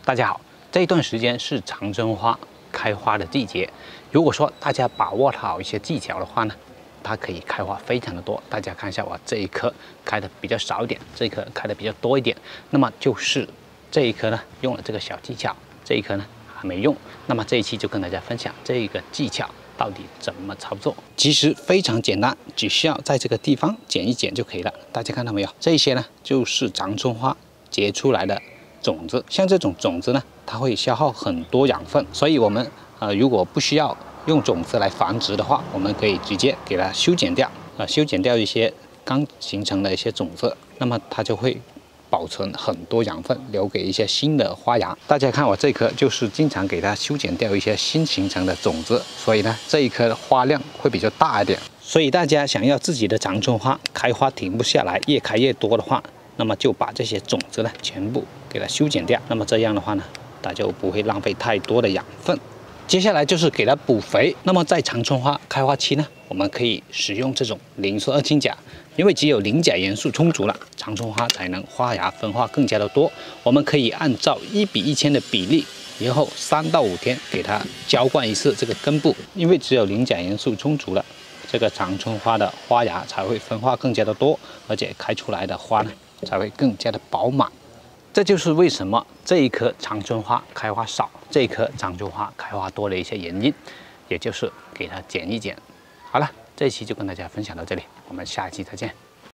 大家好，这一段时间是长春花开花的季节。如果说大家把握好一些技巧的话呢，它可以开花非常的多。大家看一下，我这一颗开的比较少一点，这一颗开的比较多一点。那么就是这一颗呢，用了这个小技巧，这一颗呢还没用。那么这一期就跟大家分享这个技巧到底怎么操作。其实非常简单，只需要在这个地方剪一剪就可以了。大家看到没有？这些呢就是长春花结出来的种子。像这种种子呢，它会消耗很多养分，所以我们如果不需要用种子来繁殖的话，我们可以直接给它修剪掉，修剪掉一些刚形成的一些种子，那么它就会保存很多养分，留给一些新的花芽。大家看我这颗就是经常给它修剪掉一些新形成的种子，所以呢这一颗的花量会比较大一点。所以大家想要自己的长春花开花停不下来，越开越多的话，那么就把这些种子呢全部给它修剪掉。那么这样的话呢，它就不会浪费太多的养分。接下来就是给它补肥。那么在长春花开花期呢，我们可以使用这种磷酸二氢钾，因为只有磷钾元素充足了，长春花才能花芽分化更加的多。我们可以按照1:1000的比例，然后3到5天给它浇灌一次这个根部，因为只有磷钾元素充足了，这个长春花的花芽才会分化更加的多，而且开出来的花呢才会更加的饱满。这就是为什么这一颗长春花开花少，这一颗长春花开花多的一些原因，也就是给它剪一剪。好了，这一期就跟大家分享到这里，我们下一期再见。